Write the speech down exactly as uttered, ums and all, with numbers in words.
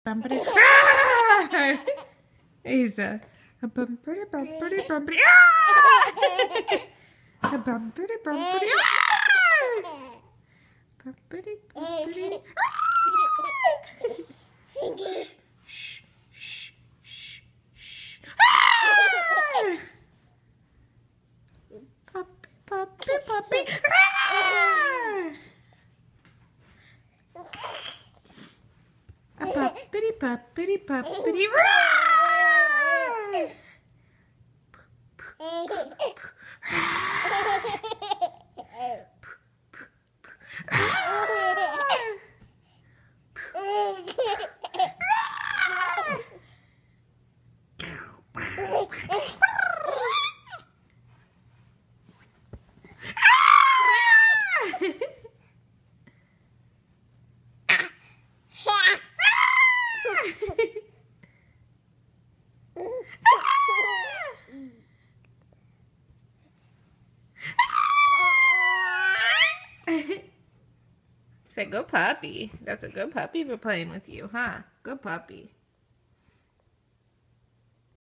bumpity. Ah! He's a, a bumpity, bumpity, bumpity. Ah! A bumpity, bumpity. Ah! Bumpity, bumpity. Shh, shh, shh, shh. Ah! Puppy, puppy, puppy. Ah! A puppity, puppity, puppity. Say, go puppy. That's a good puppy for playing with you, huh? Good puppy.